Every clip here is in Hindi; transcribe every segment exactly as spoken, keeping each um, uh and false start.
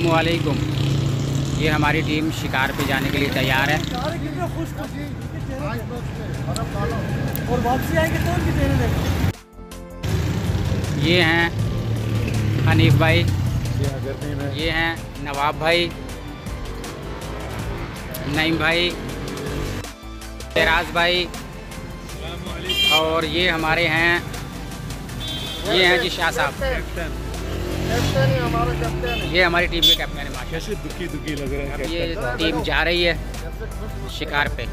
अस्सलामुअलैकुम। ये हमारी टीम शिकार पे जाने के लिए तैयार है। और वापसी आएंगे तो उनकी देने ये हैं हनीफ भाई, ये ये हैं नवाब भाई, नईम भाई, तेराज भाई, और ये हमारे हैं, ये हैं जी शाह साहब। ये हमारी टीम के कैप्टन है माशा। कैसे दुखी दुखी लग रहा है। ये टीम जा रही है शिकार पे।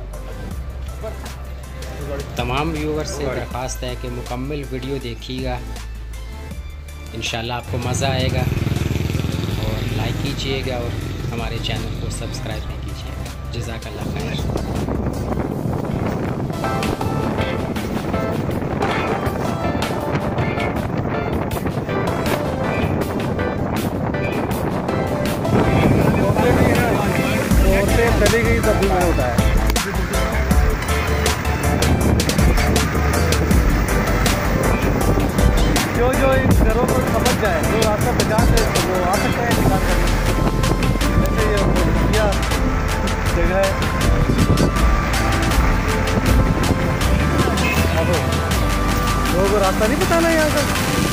तमाम व्यूअर्स से दरख्वास्त है कि मुकम्मल वीडियो देखिएगा, इंशाल्लाह आपको मज़ा आएगा। और लाइक कीजिएगा और हमारे चैनल को सब्सक्राइब भी कीजिएगा। जज़ाकल्लाह खैर। चली गई तब भी मैं होता है। जो जो इन घरों को समझ जाए, जो रास्ता पहचान है तो वो आ सकता है निकाल कर। जैसे ये बढ़िया जगह है। अब लोगों को रास्ता नहीं बताना है यहाँ का।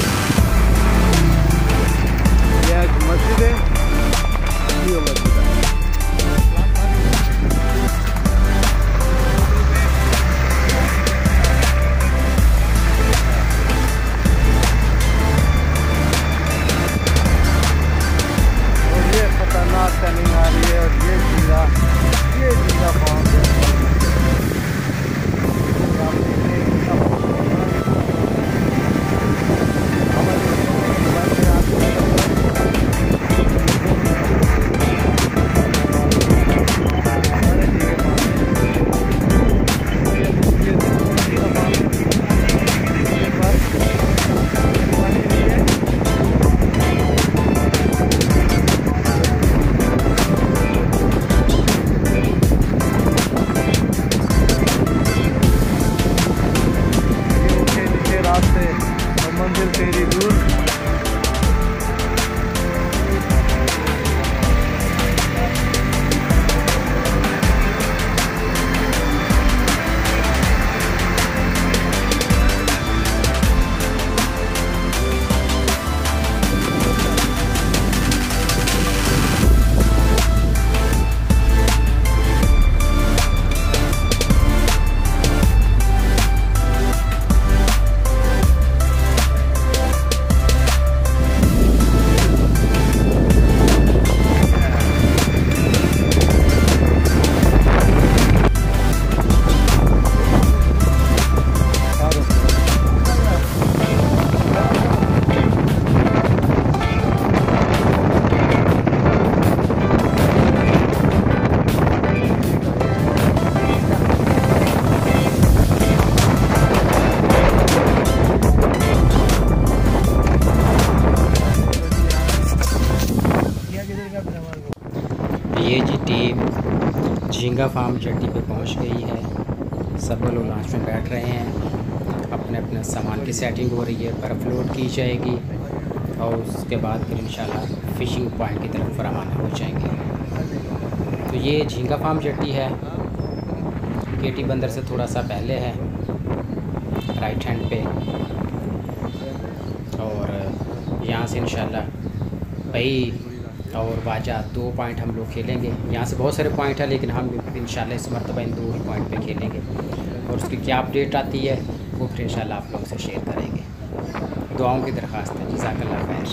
यह मस्जिद है, ये मस्जिद है। नहीं आ रही है और ये जीरा ये जीरा फार्म है। मंदिर तेरी दूर। ये जी टीम झींगा फार्म चट्टी पे पहुंच गई है। सब लोग लॉन्च में बैठ रहे हैं, अपने अपने सामान की सेटिंग हो रही है, बर्फ़ लोड की जाएगी और उसके बाद फिर इंशाल्लाह फ़िशिंग पॉइंट की तरफ रवाना हो जाएंगे। तो ये झींगा फार्म चट्टी है, केटी बंदर से थोड़ा सा पहले है, राइट हैंड पे। और यहाँ से इंशाल्लाह पई और बाजा दो पॉइंट हम लोग खेलेंगे। यहाँ से बहुत सारे पॉइंट है लेकिन हम इंशाल्लाह इस मरतबा इन दो ही पॉइंट पे खेलेंगे और उसकी क्या अपडेट आती है वो फिर इंशाल्लाह आप लोगों से शेयर करेंगे। दुआओं की दरख्वास्त है। जज़ाकल्लाह खैर।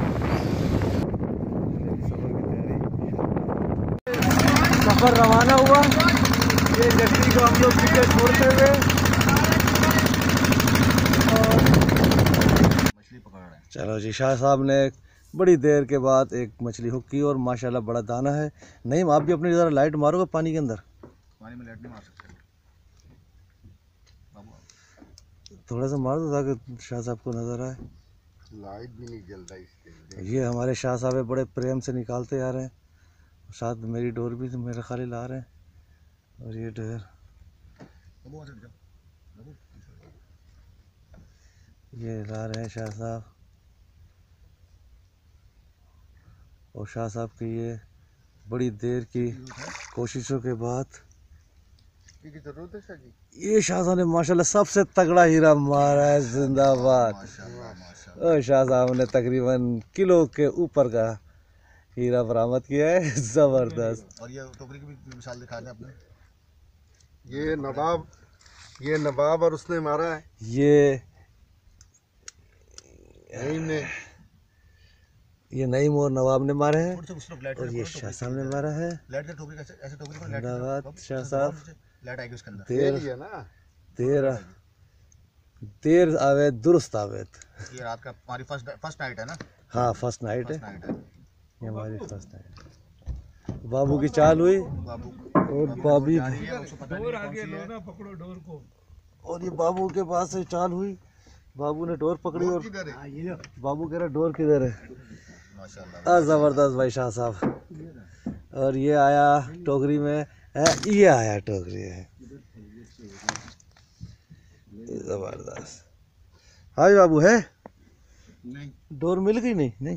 सफ़र रवाना हुआ, ये जट्टी को हम लोग पीछे छोड़ते हुए मछली पकड़ रहे हैं। चलो जी, शाह साहब ने बड़ी देर के बाद एक मछली हुक की और माशाल्लाह बड़ा दाना है। नहीं, आप भी अपनी ज़रा लाइट मारोगे पानी के अंदर। पानी में लाइट नहीं मार सकते, थोड़ा सा मार दो ताकि शाह साहब को नज़र आए। लाइट भी नहीं जलता इसके। ये हमारे शाह साहब बड़े प्रेम से निकालते आ रहे हैं, साथ मेरी डोर भी मेरे खाली ला रहे हैं। और ये डोर ये ला रहे हैं शाह साहब। और शाह साहब की ये बड़ी देर की कोशिशों के बाद ये शाह साहब ने माशाल्लाह सबसे तगड़ा हीरा मारा है। जिंदाबाद। और शाह साहब ने तकरीबन किलो के ऊपर का हीरा बरामद किया है। जबरदस्त। और ये टोकरी की भी मिसाल दिखा दें आपने। ये नवाब ये नवाब और उसने मारा है। ये नईम ने ये नईम और नवाब ने मारे हैं और ये शाह साहब ने मारा है। जिंदाबाद शाह साहब। देर देर देर आवे दुरुस्त आवेद। ये रात का हमारी फर्स्ट फर्स्ट नाइट है ना। हाँ फर्स्ट नाइट है, ये हमारी फर्स्ट नाइट। बाबू की चाल हुई और बाबी और ये बाबू के पास से चाल हुई। बाबू ने डोर पकड़ी और बाबू कह रहा डोर किधर है। माशाल्लाह जबरदस्त भाई शाह साहब। और ये आया टोकरी में, ये आया टोकरी है। जबरदस्त। हाँ बाबू है नहीं, डोर मिल गई नहीं नहीं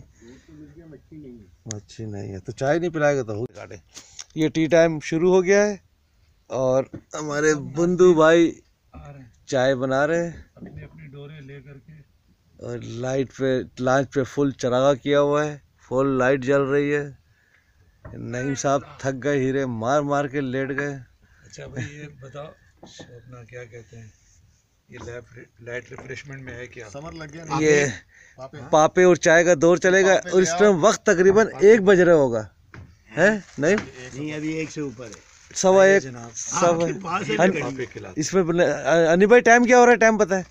अच्छी नहीं है तो चाय नहीं पिलाएगा तो हो काटे। ये टी टाइम शुरू हो गया है और हमारे बंधु भाई चाय बना रहे हैं अपनी अपनी डोरे लेकर के। और लाइट पे लाइट पे फुल चरागा किया हुआ है, फुल लाइट जल रही है। नईम साहब थक गए, हीरे मार मार के लेट गए। अच्छा भाई ये बताओ अपना क्या कहते हैं, ये लाइट रिफ्रेशमेंट में है क्या? समर लग गया। ये पापे और चाय का दौर चलेगा और इस टाइम वक्त तकरीबन एक बज रहा होगा है। नहीं नहीं अभी एक से ऊपर है, सवा एक सवा। इसमें अनी भाई टाइम क्या हो रहा है? टाइम पता है?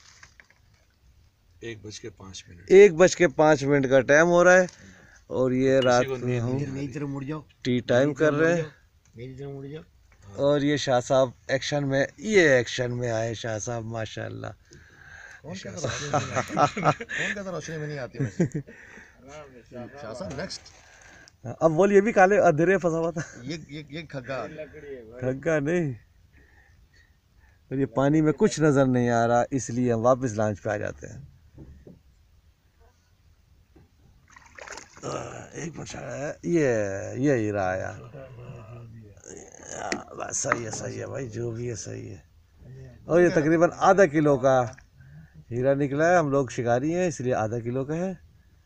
एक बज के पाँच मिनट एक बज के पाँच मिनट का टाइम हो रहा है और ये रात में हम टी टाइम कर रहे हैं। और ये शाह साहब एक्शन में, ये एक्शन में आए शाह साहब माशाल्लाह। रोशनी में नहीं आती शाह साहब। नेक्स्ट अब बोल, ये भी काले अंधेरे फंसा हुआ था। ये ये ये खग्गा खग्गा नहीं। और ये पानी में कुछ नजर नहीं आ रहा इसलिए हम वापस लॉन्च पे आ जाते हैं। एक मिनट, ये ये हीरा आया बस। सही है सही है भाई, जो भी है सही है। और ये तकरीबन आधा किलो का हीरा निकला है। हम लोग शिकारी हैं इसलिए आधा किलो का है।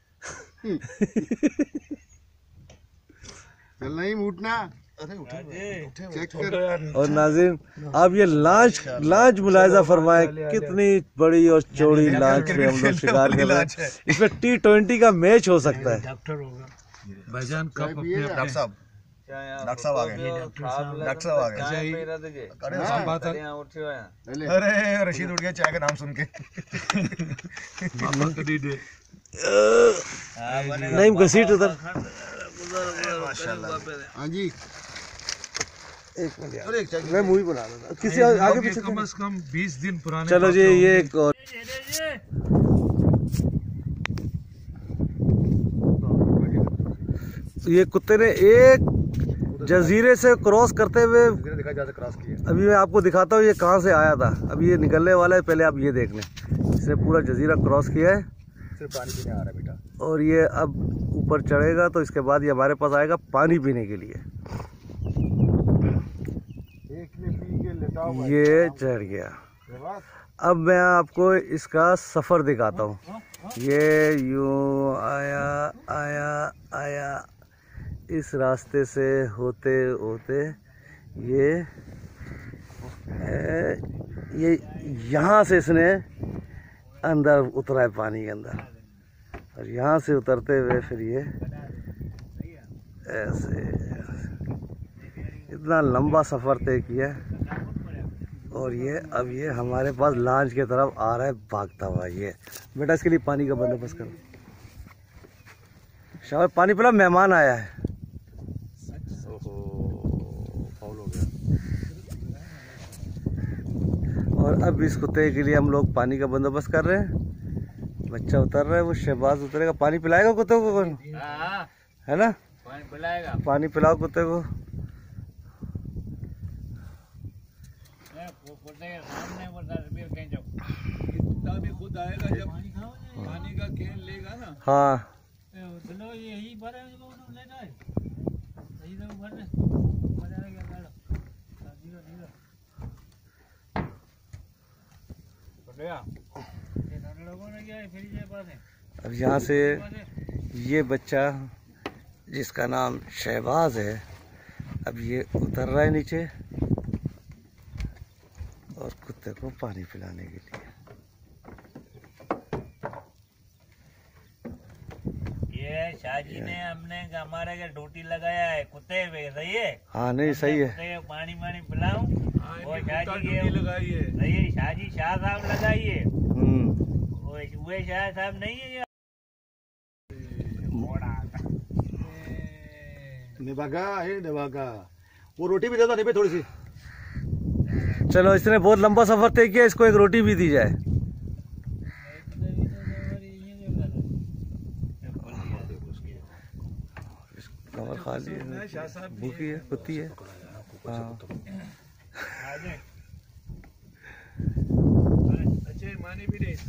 चल नहीं उठना। अरे उठे उठे चेक कर। और नाज़रीन अब ये लांच लांच मुलायजा फरमाए कितनी बड़ी और चौड़ी लांच में हम लोग शिकार कर रहे हैं। इसमें टी ट्वेंटी का मैच हो सकता है। डॉक्टर होगा भाईजान कब अपने डॉक्टर साहब डॉक्टर साहब आ गए। डॉक्टर साहब आ गए। अरे रशीद उठ गया चाय का नाम सुन के। नहीं घसीट उधर। माशाल्लाह। हाँ जी एक मिनट मैं मूवी बना रहा था किसी आगे पीछे। कम से कम बीस दिन पुराने। चलो जी ये एक और ये कुत्ते ने एक जजीरे से क्रॉस करते हुए क्रॉस किया। अभी मैं आपको दिखाता हूँ ये कहाँ से आया था। अभी ये निकलने वाला है, पहले आप ये देख लें। इसने पूरा जजीरा क्रॉस किया है। सिर्फ पानी पीने आ रहा है बेटा। और ये अब ऊपर चढ़ेगा तो इसके बाद ये हमारे पास आएगा पानी पीने के लिए। एक ने पी के लेटा हुआ है। ये चढ़ गया। अब मैं आपको इसका सफ़र दिखाता हूँ। ये यूँ आया आया आया इस रास्ते से होते होते ये ये यहाँ से इसने अंदर उतरा है पानी के अंदर। और यहाँ से उतरते हुए फिर ये ऐसे इतना लंबा सफ़र तय किया है। और ये अब ये हमारे पास लॉन्च की तरफ आ रहा है भागता हुआ। ये बेटा इसके लिए पानी का बंदोबस्त करो। शाबाश पानी पिला, मेहमान आया है। फाउल हो गया। और अब इस कुत्ते के लिए हम लोग पानी का बंदोबस्त कर रहे हैं। बच्चा उतर रहा है, वो शहबाज उतरेगा। पानी पिलाएगा कुत्ते को कौन है ना? पानी पिलाएगा। पानी पिलाओ कुत्ते को। कुत्ता भी खुद आएगा जब पानी का केन लेगा ना। हाँ यही अब यहाँ से ये बच्चा जिसका नाम शहबाज है, अब ये उतर रहा है नीचे और कुत्ते को पानी पिलाने के लिए। ये शाहजी ने हमने हमारे के ड्यूटी लगाया है कुत्ते पे, सही है? हाँ नहीं सही है। कुत्ते को पानी पानी पिलाऊं वो शाहजी के लगाई है। सही है, शाहजी शाह साहब लगाइए। हम्म वो शाह साहब नहीं है। निभागा है निभागा, वो रोटी भी देता नहीं थोड़ी सी। चलो इसने बहुत लंबा सफर तय किया, इसको एक रोटी भी दी जाए। कमर खाली है, भूखी है, कुत्ती है। हाँ मानी भी नहीं।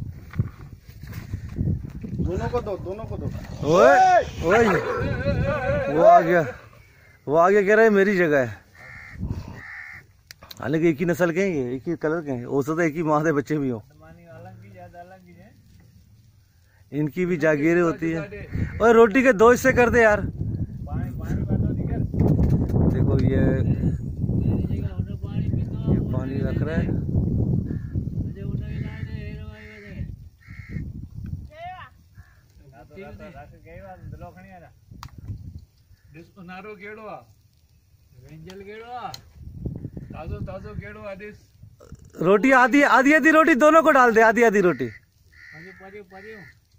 दोनों को दो, दोनों को दो। ओए ओए वो आ गया, वो आ गया, कह रहा है मेरी जगह है। हालांकि एक ही नस्ल के हैं, ये एक ही कलर के हैं, हो सकता है एक ही माँ से बच्चे भी हो। इनकी भी जागीरें होती है। और रोटी के दो हिस्से कर दे यार। देखो ये ये पानी रख रहा है। नारो केड़ो आ वेंजल केड़ो आ ताजो ताजो केड़ो आ दिस रोटी आधी आधी आधी रोटी दोनों को डाल दे, आधी आधी रोटी। परियो परियो परियो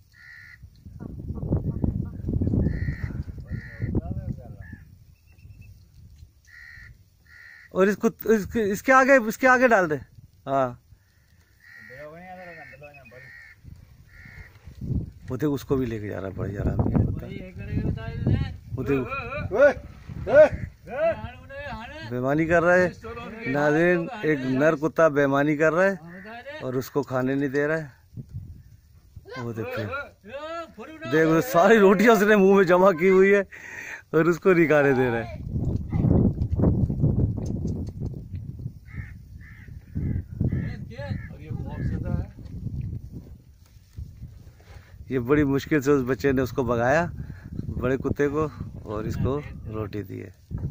और इसको इसके, इसके आगे इसके आगे डाल दे। हाँ वो देख उसको भी लेके जा रहा है, बड़ी आराम वो बेईमानी कर रहा है। नाज़रीन एक नर कुत्ता बेईमानी कर रहा है और उसको खाने नहीं दे रहा है। वो देखिए देखो सारी रोटियां उसने मुंह में जमा की हुई है और उसको नहीं खाने दे रहा है। ये बड़ी मुश्किल से उस बच्चे ने उसको भगाया, बड़े कुत्ते को, और इसको रोटी दी है।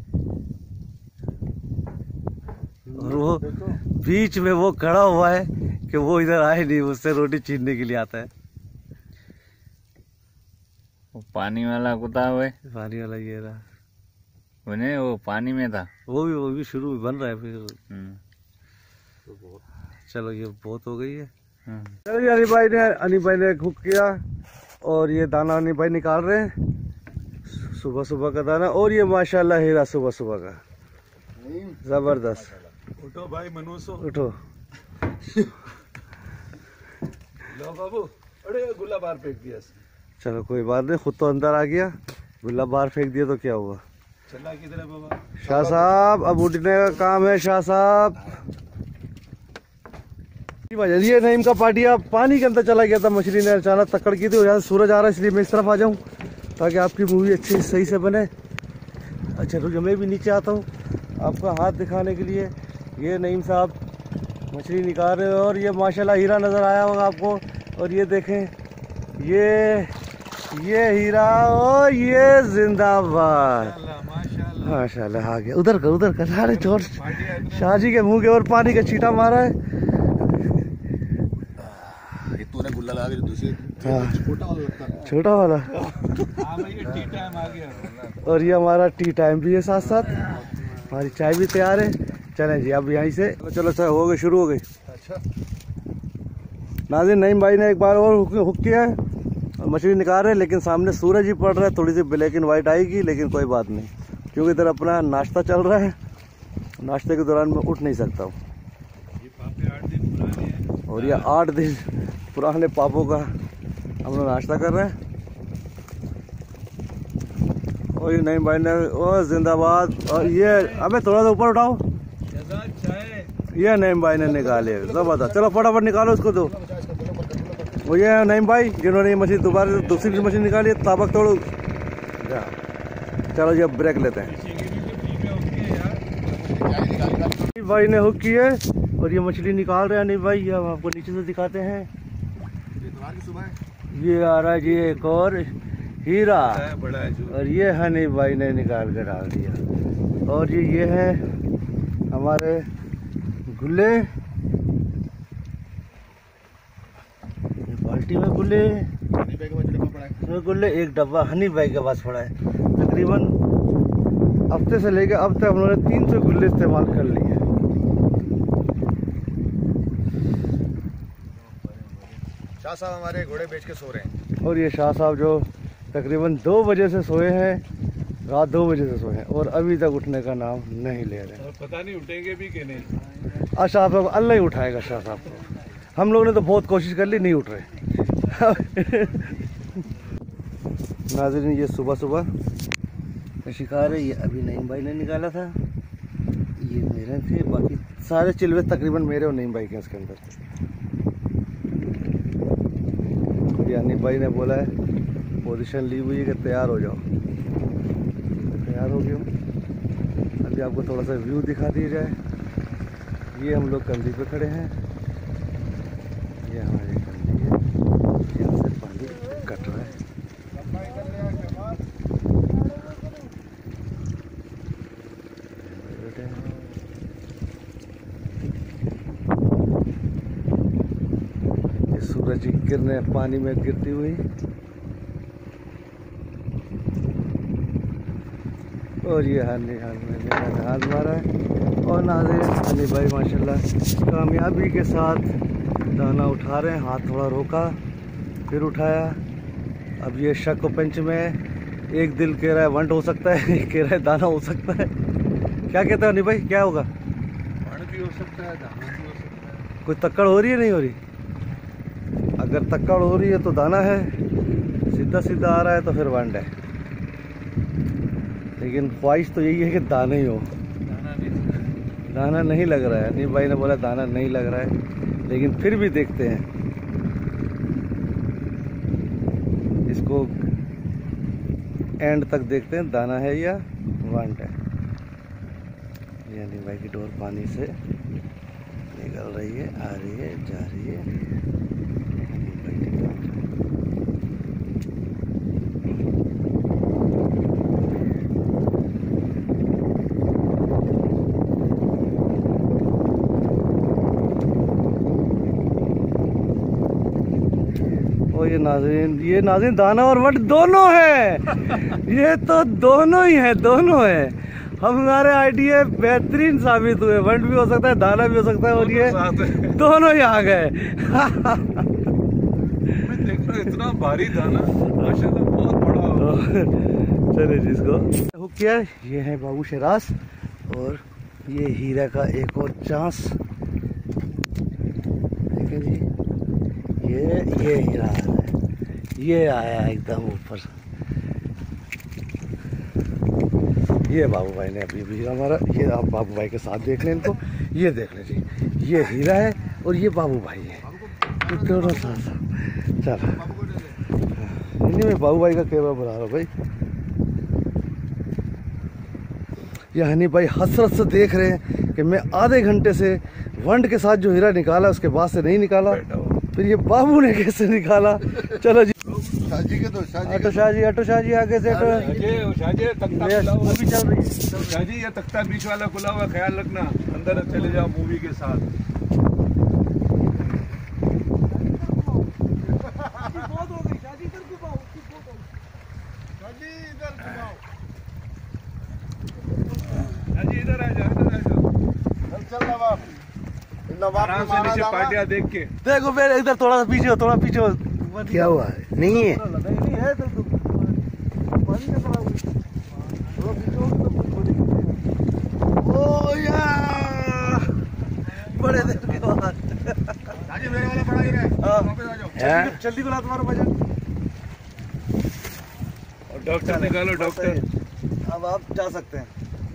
और वो बीच में वो खड़ा हुआ है कि वो इधर आए नहीं, उससे रोटी छीनने के लिए आता है। वो पानी वाला कुत्ता हुए, पानी वाला ये रहा, उन्हें वो पानी में था। वो भी वो भी शुरू में बन रहा है फिर। चलो ये बहुत हो गई है। चलो ये अली भाई ने अली भाई ने कुक किया और ये दाना अली भाई निकाल रहे हैं, सुबह सुबह का दाना। और ये माशाल्लाह हीरा सुबह सुबह का जबरदस्त। उठो भाई मनुसो, उठो। लो बाबू, अरे गुल्ला बाहर फेंक दिया। चलो कोई बात नहीं, खुद तो अंदर आ गया, गुल्ला बाहर फेंक दिया तो क्या हुआ। चला किधर है बाबा? शाह साहब अब उठने का काम है। शाह साहब ये नईम का पाटिया पानी के अंदर चला गया था, मछली ने अचानक तकड़ की थी और यहाँ से सूरज आ रहा है इसलिए मैं इस तरफ आ जाऊँ ताकि आपकी मूवी अच्छी सही से बने। अच्छा रुको मैं भी नीचे आता हूँ आपका हाथ दिखाने के लिए। ये नईम साहब मछली निकाल रहे हैं और ये माशाल्लाह हीरा नज़र आया होगा आपको। और ये देखें ये ये हीरा और ये जिंदाबाद माशाल्लाह आ गया। उधर कर उधर कर, अरे जोर शाहजी के मुंह के और पानी का छींटा मारा है। तूने गुल्ला लगा दिया दूसरे छोटा वाला लगता है, छोटा वाला। हाँ भाई ये टी टाइम आ गया। और ये हमारा टी टाइम भी है, साथ साथ हमारी चाय भी तैयार है। चलें जी अब यहीं से चलो सर हो गए, शुरू हो गई। अच्छा नाज़रीन नईम भाई ने एक बार और हुक, हुक किया है और मछली निकाल रहे हैं, लेकिन सामने सूरज ही पड़ रहा है, थोड़ी सी ब्लैक एंड वाइट आएगी, लेकिन कोई बात नहीं क्योंकि इधर अपना नाश्ता चल रहा है। नाश्ते के दौरान मैं उठ नहीं सकता हूँ। और ये आठ दिन पुराने पापों का हम लोग नाश्ता कर रहे हैं। और ये नईम भाई ने ओ जिंदाबाद। और ये अबे थोड़ा सा ऊपर उठाओ, ये नईम भाई ने निकाले जबरदस्त। चलो फटाफट निकालो उसको दो। वो ये नईम भाई जिन्होंने ये मछली दोबारा दूसरी मछली निकाली, ताबक तोड़ो। चलो जी अब ब्रेक लेते हैं। भाई ने हुक की है और ये मछली निकाल रहे हैं। नहीं भाई ये हम आपको नीचे से दिखाते हैं। ये आ रहा है जी एक और हीरा और ये हनी भाई ने निकाल कर डाल दिया। और ये ये है हमारे गुल्ले, बाल्टी में गुल्ले में गुल्ले एक डब्बा हनी भाई के पास पड़ा है। तकरीबन हफ्ते से लेकर अब तक हम लोगों ने तीन सौ गुल्ले इस्तेमाल कर लिए। शाह साहब हमारे घोड़े बेच के सो रहे हैं। और ये शाह साहब जो तकरीबन दो बजे से सोए हैं, रात दो बजे से सोए हैं और अभी तक उठने का नाम नहीं ले रहे हैं। पता नहीं उठेंगे भी कि नहीं। आज शाह साहब अल्लाह ही उठाएगा शाह साहब को। हम लोगों ने तो बहुत कोशिश कर ली, नहीं उठ रहे। नाज़रीन ये सुबह सुबह शिकार है, ये अभी नईम भाई ने निकाला था, ये मेरे थे, बाकी सारे चिल्वे तकरीबन मेरे और नईम भाई के इसके अंदर। यानी भाई ने बोला है पोजीशन ली हुई है कि तैयार हो जाओ, तैयार हो गया हूँ। अभी आपको थोड़ा सा व्यू दिखा दिया जाए। ये हम लोग कंदी पे खड़े हैं, ये हमारी कंदी है, यहाँ से पानी कट रहा है। ये सूरज की किरणें पानी में गिरती हुई और ये हनी मैंने हाथ मारा है। और नाज़रीन हनी भाई माशाल्लाह कामयाबी के साथ दाना उठा रहे हैं। हाथ थोड़ा रोका फिर उठाया। अब ये शक व पंच में एक दिल कह रहा है वंट हो सकता है, एक कह रहा है दाना हो सकता है। क्या कहते हो हनी भाई, क्या होगा? वंट भी हो सकता है, दाना भी हो सकता है। कोई तक्कड़ हो रही है नहीं हो रही? अगर तक्कड़ हो रही है तो दाना है, सीधा सीधा आ रहा है तो फिर वंट है। लेकिन ख्वाहिश तो यही है कि दाना ही हो। दाना नहीं दाना नहीं लग रहा है। नीम भाई ने बोला दाना नहीं लग रहा है, लेकिन फिर भी देखते हैं इसको, एंड तक देखते हैं दाना है या वांट है। ये नीम भाई की डोर पानी से निकल रही है, आ रही है, जा रही है। नीम भाई की डोर ये नाज़रीन, ये नाज़रीन दाना और वट दोनों है। ये तो दोनों ही है, दोनों है। हमारे आइडिया बेहतरीन साबित हुए। वट भी हो सकता है, दाना भी हो सकता है, और ये दोनों ही आ गए। देख रहा इतना भारी दाना माशाल्लाह बहुत बड़ा। चले जिसको हुक किया, ये है बाबू शरास और ये हीरा का एक और चांस। देखें जी, ये ये हीरा है, ये आया एकदम ऊपर। ये बाबू भाई ने अभी भी हीरा मारा। ये आप बाबू भाई के साथ देख लें इनको, ये देख लें जी, ये हीरा है और ये बाबू भाई है, ये दोनों साथ। चलो नहीं, मैं बाबू भाई का कैमरा बना रहा हूँ भाई। ये हनी भाई हसरत से देख रहे हैं कि मैं आधे घंटे से वंड के साथ जो हीरा निकाला उसके बाद से नहीं निकाला, फिर ये बाबू ने कैसे निकाला। चलो जी शाजी के तो शाजी ऑटो शाहजी, ऑटो शाहजी आगे से ऑटो शाहजी तख्ता खुला हुआ अभी चल रही है। शाहजी ये तख्ता बीच वाला खुला हुआ, ख्याल रखना अंदर चले जाओ मूवी के साथ। इधर आ जाओ, इधर आ जाओ, चल नवाब नवाब आराम से नीचे पार्टियां देख के। देखो फिर इधर थोड़ा सा पीछे हो, थोड़ा पीछे हो। क्या हुआ है? नहीं है नहीं है तो पानी का पड़ा हुआ। थोड़ा पीछे हो तो कुछ हो नहीं। ओ यार बड़े दिन के बाद शाजी मेरे वाला पड़ा ही है, वापस आ जाओ। हैं? जल्दी बुला तुम्हारा भजन। और डॉक्टर निकालो, डॉक्टर। अब आप जा सकते हैं।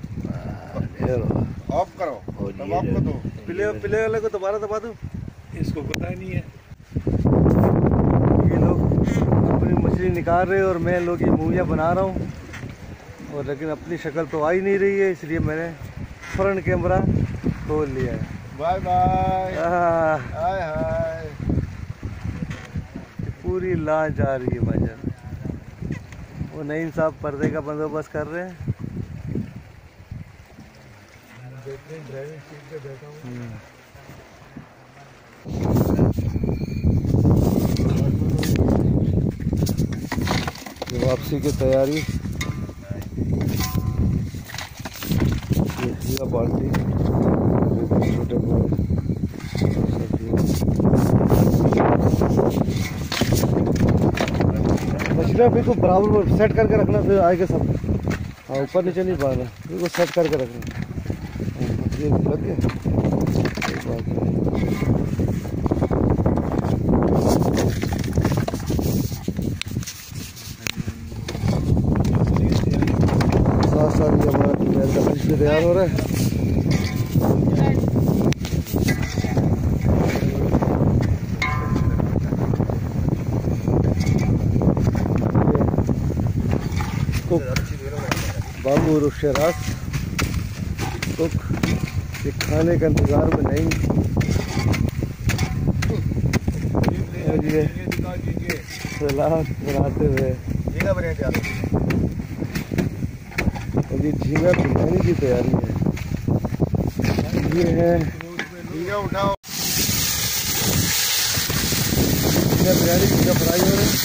ऑफ करो, नवाब को दो। पिले पिले वाले को दोबारा दबा दूं। इसको पता नहीं है। ये लोग अपनी मछली निकाल रहे हैं और मैं लोग ये मूवियाँ बना रहा हूँ। और लेकिन अपनी शक्ल तो आ ही नहीं रही है, इसलिए मैंने फ्रंट कैमरा खोल लिया है। Bye bye. Ah, hi hi. पूरी लांच आ रही है भाईजान। वो नईम साहब पर्दे का बंदोबस्त कर रहे हैं। ड्राइविंग सीट पे बैठा हूँ। वापसी की तैयारी। ये बाल्टी छोटे मछलियाँ बिल्कुल बराबर सेट करके रखना, फिर आएगा सब। हाँ, ऊपर नीचे नहीं पाना, बिल्कुल सेट करके रखना। ये लग गया। साथ साथ ये हमारा लंच भी तैयार हो रहा है। बाबू और शरास कुक ये खाने का इंतजार में नहीं। ये सलाद बनाते हुए ये झींगा बिरयानी की तैयारी है। ये है झींगा उठाओ। झींगा बिरयानी, झींगा फ्राई हो रहे हैं।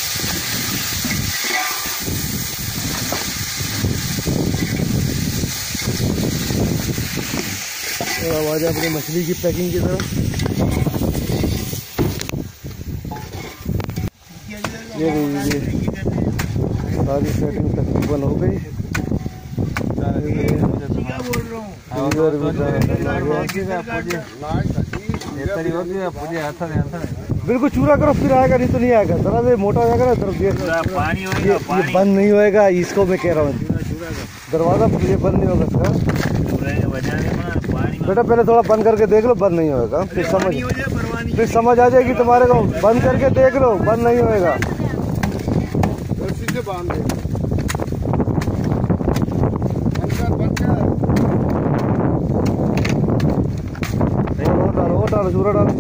आवाज अपनी मछली की पैकिंग की तरफ। ये ये सारी सेटिंग तकरीबन हो गई। बिल्कुल चूरा करो, फिर आएगा, नहीं तो नहीं आएगा। जरा से मोटा हो जाएगा ना तरफ ये, ये बंद नहीं होएगा। इसको मैं कह रहा हूँ दरवाजा ये बंद नहीं होगा इसका। बेटा पहले थोड़ा बंद करके देख लो, बंद नहीं होएगा, फिर समझ फिर समझ आ जाएगी तुम्हारे को। बंद करके देख लो, बंद नहीं होएगा। रस्सी से बांध दे। और डालो, और डालो, चूरा डालो।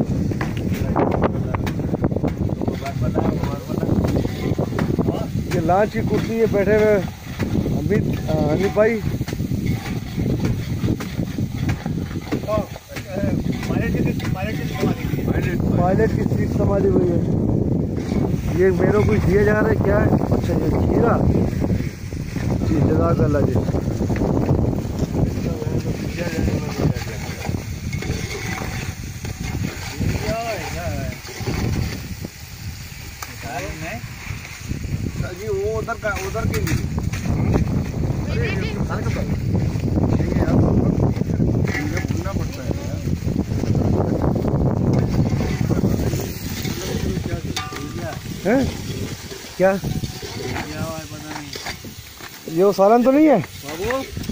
ये लांच की कुर्सी है, बैठे हुए अमित अनिल भाई। पायलट की सीट संभाली हुई है। ये मेरे को दिया जा रहा है क्या है? अच्छा ये खीरा जी, जज़ाकल्लाह जी। जी वो उधर का उधर के लिए। अरे भूलना पड़ता है हैं? क्या ये वो सालन तो नहीं है?